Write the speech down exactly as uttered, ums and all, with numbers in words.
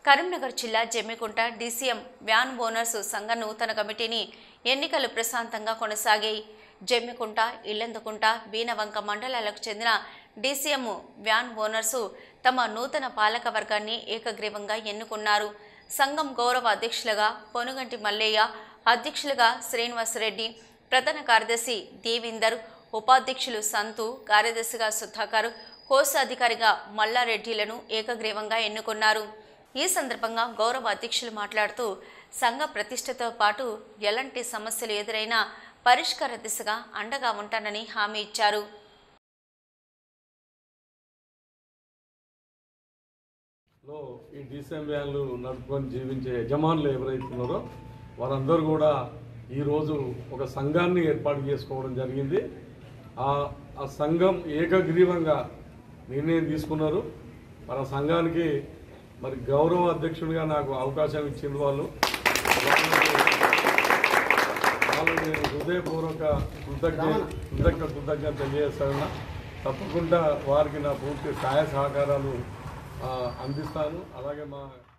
కరీంనగర్ జిల్లా Jammikunta DCM van owners సంఘ నూతన కమిటీని ఎన్నికలు ప్రశాంతంగా కొనసాగాయి. జమ్మికుంట, ఇల్లందుకుంట, వీణవంక మండలాలకు చెందిన డీసీఎం వ్యాన్ ఓనర్స్ తమ నూతన పాలక వర్గాన్ని ఏకగ్రీవంగా ఎన్నుకున్నారు. సంఘం గౌరవ అధ్యక్షులుగా పొనుగంటి మల్లయ్య, అధ్యక్షులుగా శ్రీనివాసరెడ్డి, ప్రధాన కార్యదర్శి దేవీందర్, ఉపాధ్యక్షులు సంతు, కార్యదర్శిగా సుధాకర్, కోశాధికారిగా మల్లారెడ్డిలను ఏకగ్రీవంగా ఎన్నుకున్నారు. ఈ సందర్భంగా గౌరవ అధ్యక్షులు మాట్లాడుతూ సంఘ ప్రతిష్టతో పాటు ఎలాంటి సమస్యలు ఎదురైనా పరిష్కార దిశగా అండగా ఉంటానని హామీ ఇచ్చారు. ఈ డీసీఎం వ్యాన్లు నడుపుకొని జీవించే యజమానులు ఎవరైతే ఉన్నారో వారందరూ కూడా ఈరోజు ఒక సంఘాన్ని ఏర్పాటు చేసుకోవడం జరిగింది. ఆ సంఘం ఏకగ్రీవంగా నిర్ణయం తీసుకున్నారు. మన సంఘానికి మరి గౌరవ అధ్యక్షుడిగా నాకు అవకాశం ఇచ్చిన వాళ్ళు వాళ్ళని నేను హృదయపూర్వక కృతజ్ఞ కృతజ్ఞ కృతజ్ఞత తెలియజేస్తాను. తప్పకుండా వారికి నా పూర్తి సహాయ సహకారాలు అందిస్తాను. అలాగే మా